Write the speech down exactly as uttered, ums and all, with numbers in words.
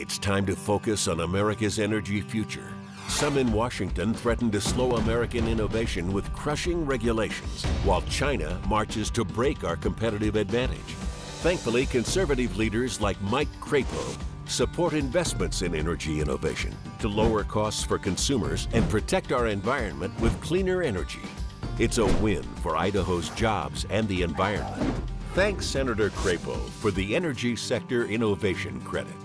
It's time to focus on America's energy future. Some in Washington threaten to slow American innovation with crushing regulations, while China marches to break our competitive advantage. Thankfully, conservative leaders like Mike Crapo support investments in energy innovation to lower costs for consumers and protect our environment with cleaner energy. It's a win for Idaho's jobs and the environment. Thanks, Senator Crapo, for the Energy Sector Innovation Credit.